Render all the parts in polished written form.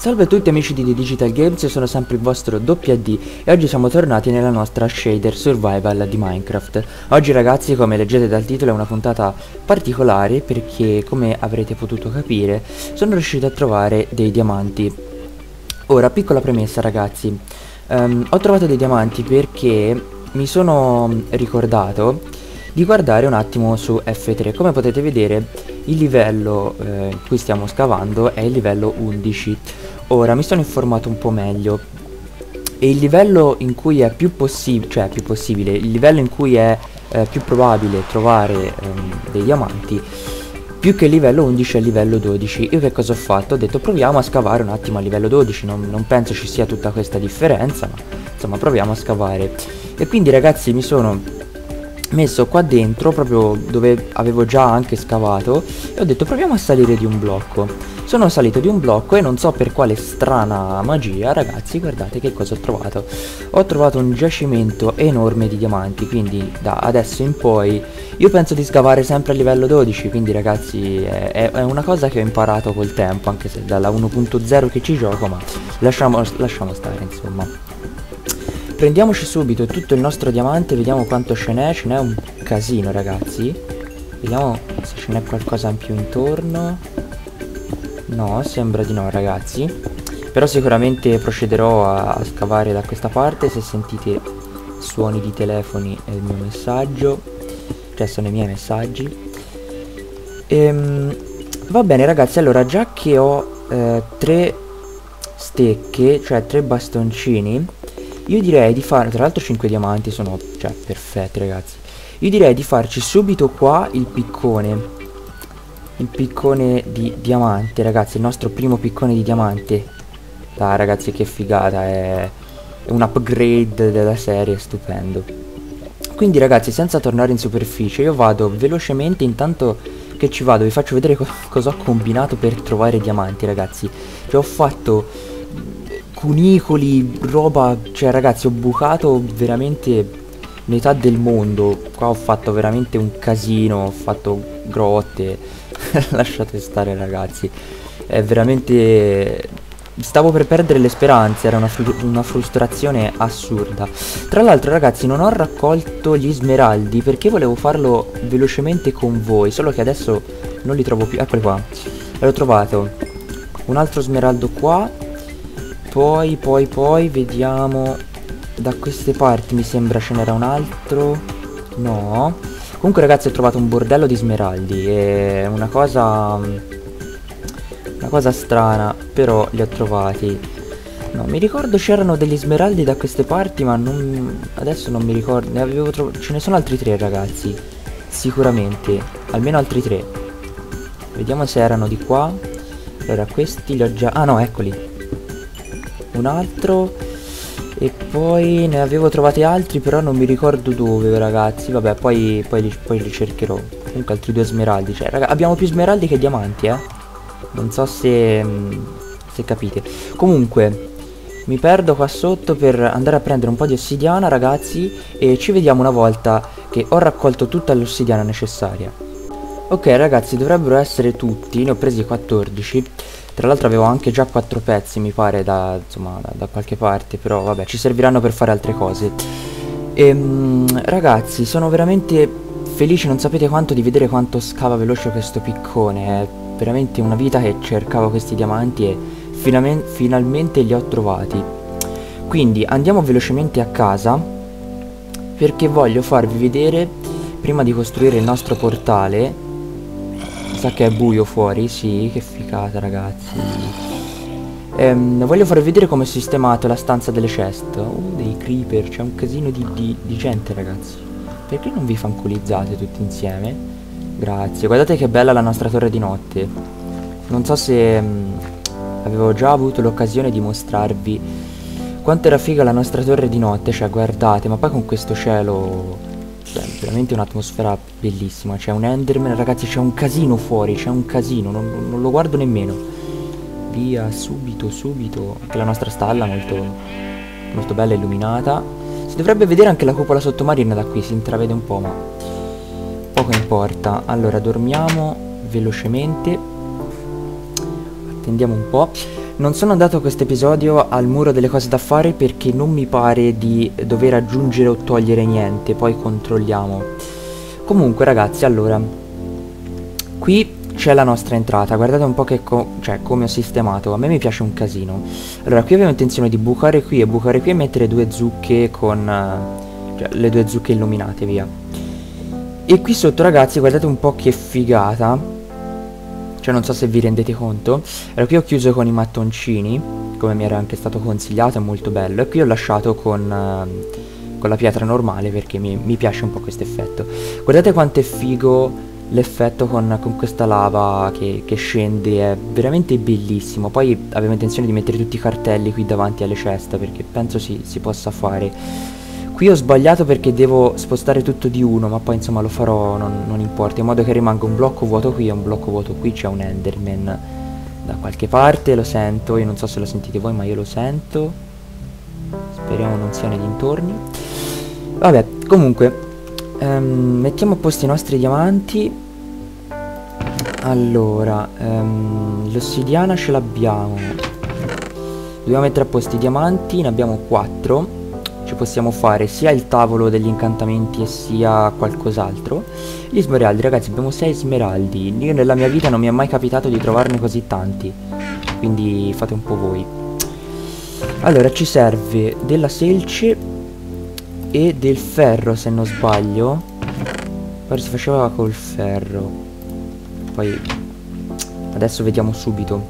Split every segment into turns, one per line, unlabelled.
Salve a tutti amici di The Digital Games, io sono sempre il vostro WD e oggi siamo tornati nella nostra shader survival di Minecraft. Oggi ragazzi, come leggete dal titolo, è una puntata particolare perché, come avrete potuto capire, sono riuscito a trovare dei diamanti. Ora, piccola premessa ragazzi, ho trovato dei diamanti perché mi sono ricordato di guardare un attimo su F3. Come potete vedere il livello in cui stiamo scavando è il livello 11. Ora mi sono informato un po' meglio e il livello in cui è più possibile, il livello in cui è più probabile trovare dei diamanti, più che il livello 11 è il livello 12. Io che cosa ho fatto? Ho detto proviamo a scavare un attimo a livello 12, non penso ci sia tutta questa differenza, ma insomma proviamo a scavare. E quindi ragazzi mi sono messo qua dentro, proprio dove avevo già anche scavato, e ho detto proviamo a salire di un blocco. Sono salito di un blocco e non so per quale strana magia, ragazzi, guardate che cosa ho trovato. Ho trovato un giacimento enorme di diamanti, quindi da adesso in poi io penso di scavare sempre a livello 12, quindi ragazzi è una cosa che ho imparato col tempo, anche se dalla 1.0 che ci gioco, ma lasciamo stare, insomma. Prendiamoci subito tutto il nostro diamante, vediamo quanto ce n'è un casino ragazzi. Vediamo se ce n'è qualcosa in più intorno. No, sembra di no ragazzi. Però sicuramente procederò a scavare da questa parte. Se sentite suoni di telefoni è il mio messaggio, cioè sono i miei messaggi. Va bene ragazzi, allora già che ho 3 stecche, cioè 3 bastoncini, io direi di fare, tra l'altro 5 diamanti sono, cioè, perfetti ragazzi. Io direi di farci subito qua il piccone di diamante, ragazzi, il nostro primo piccone di diamante. Dai ragazzi, che figata, è un upgrade della serie, stupendo. Quindi ragazzi, senza tornare in superficie, io vado velocemente, intanto che ci vado, vi faccio vedere cosa ho combinato per trovare diamanti ragazzi. Cioè ho fatto cunicoli, roba, cioè ragazzi ho bucato veramente metà del mondo. Qua ho fatto veramente un casino, ho fatto grotte. Lasciate stare ragazzi, è veramente, stavo per perdere le speranze, era una frustrazione assurda. Tra l'altro ragazzi non ho raccolto gli smeraldi perché volevo farlo velocemente con voi, solo che adesso non li trovo più. Eccoli qua, l'ho trovato, un altro smeraldo qua. Poi vediamo, da queste parti mi sembra ce n'era un altro. No. Comunque ragazzi ho trovato un bordello di smeraldi, è una cosa strana, però li ho trovati. No, mi ricordo c'erano degli smeraldi da queste parti, ma adesso non mi ricordo. Ce ne sono altri 3 ragazzi, sicuramente, almeno altri 3. Vediamo se erano di qua. Allora questi li ho già, ah no, eccoli. Un altro. E poi ne avevo trovati altri, però non mi ricordo dove ragazzi. Vabbè, poi li cercherò. Comunque altri 2 smeraldi. Cioè raga, abbiamo più smeraldi che diamanti, non so se capite. Comunque mi perdo qua sotto per andare a prendere un po' di ossidiana ragazzi, e ci vediamo una volta che ho raccolto tutta l'ossidiana necessaria. Ok ragazzi, dovrebbero essere tutti. Ne ho presi 14. Tra l'altro avevo anche già 4 pezzi mi pare da qualche parte, però vabbè, ci serviranno per fare altre cose. Ragazzi, sono veramente felice, non sapete quanto, di vedere quanto scava veloce questo piccone. È veramente una vita che cercavo questi diamanti e finalmente li ho trovati. Quindi andiamo velocemente a casa perché voglio farvi vedere, prima di costruire il nostro portale. Sa che è buio fuori, sì, che figata ragazzi. Voglio farvi vedere come ho sistemato la stanza delle chest. Dei creeper, c'è un casino di gente ragazzi. Perché non vi fanculizzate tutti insieme? Grazie, guardate che bella la nostra torre di notte. Non so se avevo già avuto l'occasione di mostrarvi quanto era figa la nostra torre di notte. Cioè guardate, ma poi con questo cielo, cioè, veramente un'atmosfera bellissima. C'è un enderman ragazzi, c'è un casino fuori, c'è un casino, non lo guardo nemmeno. Via, subito. Anche la nostra stalla molto bella, illuminata. Si dovrebbe vedere anche la cupola sottomarina da qui, si intravede un po', ma poco importa. Allora dormiamo velocemente, attendiamo un po'. Non sono andato a questo episodio al muro delle cose da fare perché non mi pare di dover aggiungere o togliere niente, poi controlliamo. Comunque ragazzi, allora, qui c'è la nostra entrata, guardate un po' che come ho sistemato, a me mi piace un casino. Allora, qui avevo intenzione di bucare qui e mettere due zucche con... cioè, le due zucche illuminate, via. E qui sotto ragazzi, guardate un po' che figata. Cioè non so se vi rendete conto. Allora qui ho chiuso con i mattoncini, come mi era anche stato consigliato, è molto bello. E qui ho lasciato con la pietra normale perché mi piace un po' questo effetto. Guardate quanto è figo l'effetto con questa lava che scende, è veramente bellissimo. Poi avevo intenzione di mettere tutti i cartelli qui davanti alle ceste perché penso si possa fare. Qui ho sbagliato perché devo spostare tutto di uno, ma poi insomma lo farò, non importa, in modo che rimanga un blocco vuoto qui e un blocco vuoto qui. C'è un Enderman da qualche parte, lo sento, io non so se lo sentite voi, ma io lo sento. Speriamo non sia nei dintorni. Vabbè, comunque, mettiamo a posto i nostri diamanti. Allora, l'ossidiana ce l'abbiamo. Dobbiamo mettere a posto i diamanti, ne abbiamo 4. Ci possiamo fare sia il tavolo degli incantamenti e sia qualcos'altro. Gli smeraldi, ragazzi, abbiamo 6 smeraldi. Io nella mia vita non mi è mai capitato di trovarne così tanti, quindi fate un po' voi. Allora ci serve della selce e del ferro, se non sbaglio. Poi si faceva col ferro, poi adesso vediamo subito.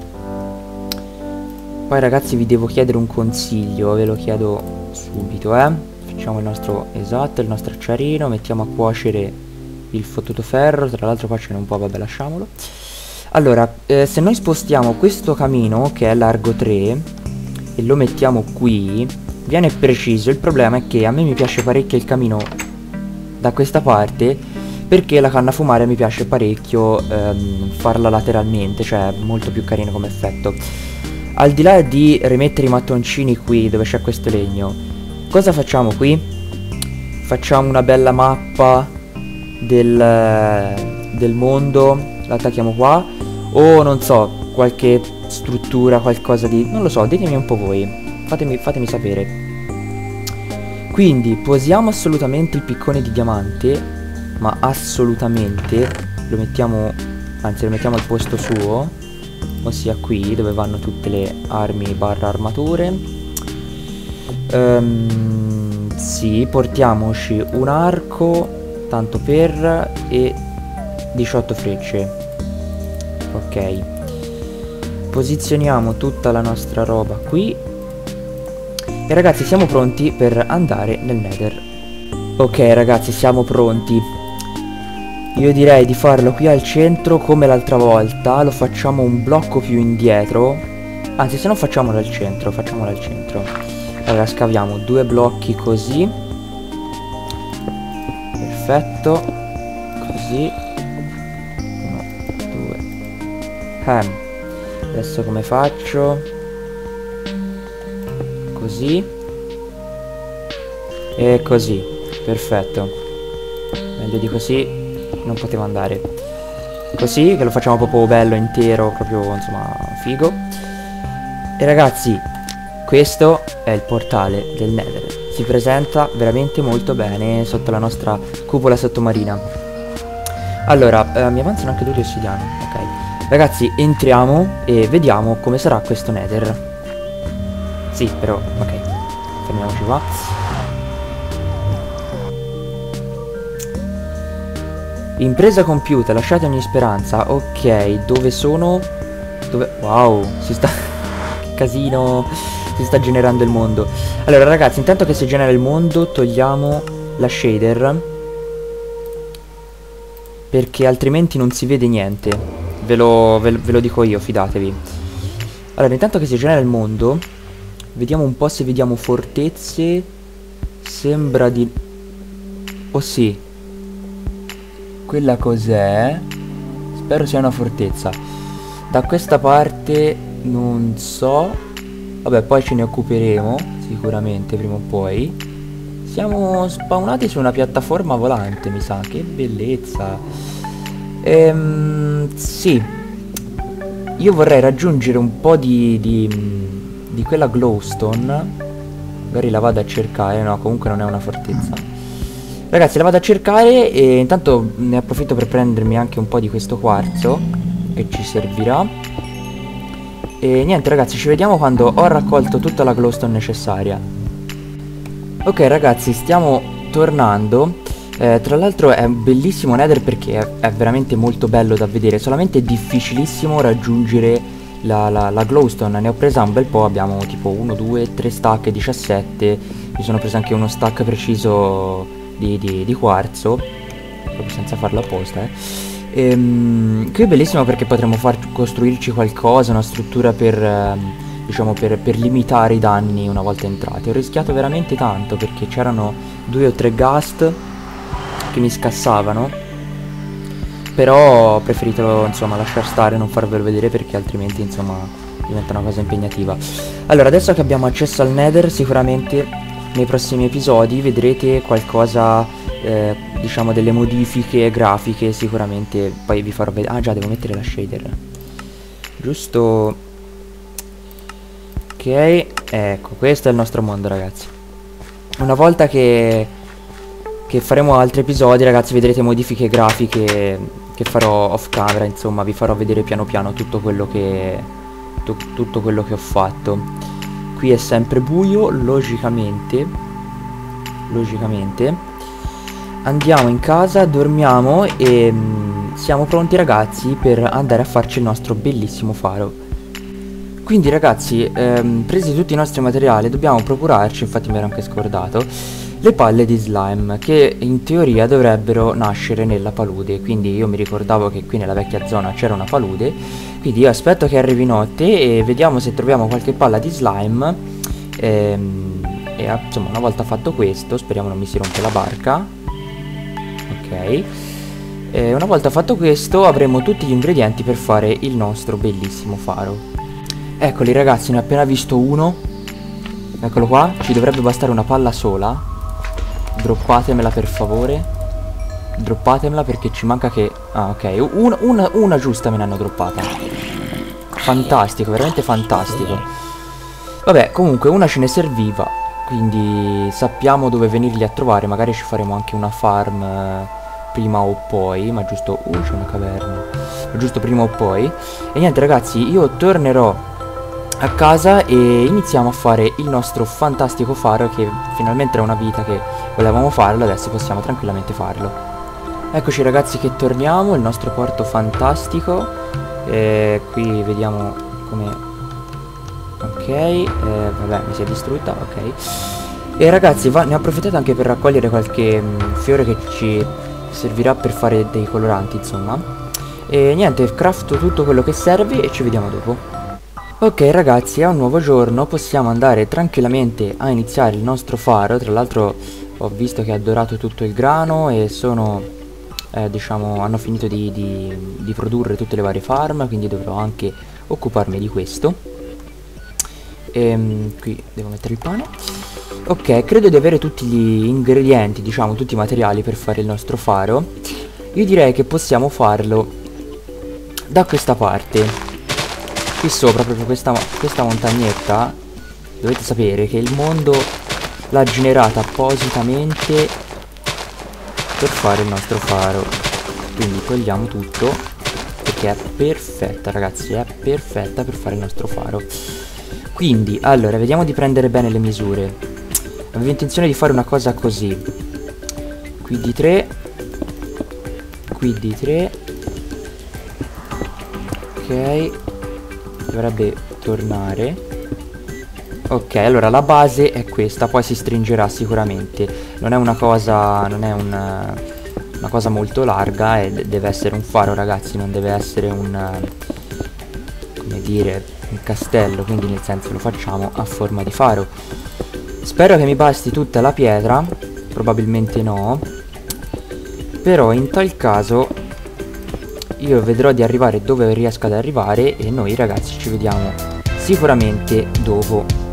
Poi ragazzi vi devo chiedere un consiglio, ve lo chiedo subito, facciamo il nostro, esatto, il nostro acciarino, mettiamo a cuocere il fottuto ferro, tra l'altro qua ce n'è un po', vabbè lasciamolo. Allora, se noi spostiamo questo camino che è largo 3 e lo mettiamo qui, viene preciso. Il problema è che a me mi piace parecchio il camino da questa parte perché la canna a fumare mi piace parecchio farla lateralmente, cioè molto più carino come effetto. Al di là di rimettere i mattoncini qui dove c'è questo legno, cosa facciamo qui? Facciamo una bella mappa del mondo, la attacchiamo qua, o non so, qualche struttura, qualcosa di... non lo so, ditemi un po' voi, fatemi sapere. Quindi posiamo assolutamente il piccone di diamante, ma assolutamente lo mettiamo, anzi lo mettiamo al posto suo, ossia qui dove vanno tutte le armi barra armature. Sì, portiamoci un arco tanto per e 18 frecce. Ok, posizioniamo tutta la nostra roba qui e ragazzi siamo pronti per andare nel Nether. Ok ragazzi, siamo pronti. Io direi di farlo qui al centro come l'altra volta. Lo facciamo un blocco più indietro. Anzi, se non facciamolo al centro, facciamolo al centro. Allora scaviamo 2 blocchi così. Perfetto. Così 1, 2. Adesso come faccio? Così. E così. Perfetto. Meglio di così non poteva andare. Così, che lo facciamo proprio bello, intero, proprio, insomma, figo. E ragazzi, questo è il portale del Nether. Si presenta veramente molto bene sotto la nostra cupola sottomarina. Allora, mi avanzano anche 2 di ossidiano. Ok, ragazzi, entriamo e vediamo come sarà questo Nether. Sì, però, ok, fermiamoci qua. Impresa compiuta, lasciate ogni speranza. Ok, dove sono? Dove... wow, si sta... che casino. Si sta generando il mondo. Allora ragazzi, intanto che si genera il mondo, togliamo la shader, perché altrimenti non si vede niente. Ve lo dico io, fidatevi. Allora, intanto che si genera il mondo, vediamo un po' se vediamo fortezze. Sembra di... oh sì, quella cos'è? Spero sia una fortezza. Da questa parte non so. Vabbè, poi ce ne occuperemo sicuramente prima o poi. Siamo spawnati su una piattaforma volante, mi sa. Che bellezza. Sì. io vorrei raggiungere un po' di quella glowstone. Magari la vado a cercare. No, comunque non è una fortezza. Ragazzi, la vado a cercare e intanto ne approfitto per prendermi anche un po' di questo quarzo, che ci servirà. E niente ragazzi, ci vediamo quando ho raccolto tutta la glowstone necessaria. Ok ragazzi, stiamo tornando. Tra l'altro è un bellissimo nether perché è veramente molto bello da vedere. Solamente è difficilissimo raggiungere la glowstone. Ne ho presa un bel po', abbiamo tipo 1, 2, 3 stack, 17. Mi sono preso anche uno stack preciso di quarzo, proprio senza farlo apposta. Qui è bellissimo perché potremo costruirci qualcosa, una struttura per, diciamo, per limitare i danni una volta entrati. Ho rischiato veramente tanto perché c'erano 2 o 3 ghast che mi scassavano, però ho preferito insomma lasciar stare, non farvelo vedere perché altrimenti insomma diventa una cosa impegnativa. Allora, adesso che abbiamo accesso al nether, sicuramente nei prossimi episodi vedrete qualcosa, diciamo delle modifiche grafiche sicuramente. Poi vi farò vedere. Ah già, devo mettere la shader, giusto. Ok, ecco, questo è il nostro mondo ragazzi. Una volta che faremo altri episodi ragazzi, vedrete modifiche grafiche che farò off camera. Insomma, vi farò vedere piano piano tutto quello che ho fatto. Qui è sempre buio, logicamente. Andiamo in casa, dormiamo e siamo pronti ragazzi per andare a farci il nostro bellissimo faro. Quindi ragazzi, presi tutti i nostri materiali, dobbiamo procurarci, infatti mi ero anche scordato, le palle di slime, che in teoria dovrebbero nascere nella palude. Quindi io mi ricordavo che qui nella vecchia zona c'era una palude, quindi io aspetto che arrivi notte e vediamo se troviamo qualche palla di slime. Insomma, una volta fatto questo, speriamo non mi si rompe la barca. Ok, una volta fatto questo avremo tutti gli ingredienti per fare il nostro bellissimo faro. Eccoli ragazzi, ne ho appena visto uno. Eccolo qua, ci dovrebbe bastare una palla sola. Droppatemela per favore. Droppatemela perché ci manca che... Ah ok, una giusta me ne hanno droppata. Fantastico, veramente fantastico. Vabbè, comunque una ce ne serviva, quindi sappiamo dove venirli a trovare. Magari ci faremo anche una farm prima o poi, ma giusto... c'è una caverna. Ma giusto prima o poi. E niente ragazzi, io tornerò a casa e iniziamo a fare il nostro fantastico faro, che finalmente era una vita che volevamo farlo, adesso possiamo tranquillamente farlo. Eccoci ragazzi che torniamo, il nostro porto fantastico. Qui vediamo come... Ok, vabbè, mi si è distrutta, ok. E ragazzi, ne ho approfittato anche per raccogliere qualche fiore che ci servirà per fare dei coloranti, insomma. E niente, crafto tutto quello che serve e ci vediamo dopo. Ok ragazzi, è un nuovo giorno, possiamo andare tranquillamente a iniziare il nostro faro. Tra l'altro ho visto che ha dorato tutto il grano e sono, diciamo, hanno finito di produrre tutte le varie farm, quindi dovrò anche occuparmi di questo. Qui devo mettere il pane. Ok, credo di avere tutti gli ingredienti, diciamo, tutti i materiali per fare il nostro faro. Io direi che possiamo farlo da questa parte. Qui sopra, proprio questa montagnetta, dovete sapere che il mondo l'ha generata appositamente per fare il nostro faro. Quindi togliamo tutto perché è perfetta ragazzi, è perfetta per fare il nostro faro. Quindi, allora, vediamo di prendere bene le misure. Avevo intenzione di fare una cosa così. Qui di 3. Qui di 3. Ok, dovrebbe tornare. Ok, allora la base è questa, poi si stringerà sicuramente. Non è una cosa, non è una cosa molto larga e deve essere un faro ragazzi, non deve essere un, come dire, un castello, quindi nel senso lo facciamo a forma di faro. Spero che mi basti tutta la pietra, probabilmente no, però in tal caso io vedrò di arrivare dove riesco ad arrivare e noi ragazzi ci vediamo sicuramente dopo.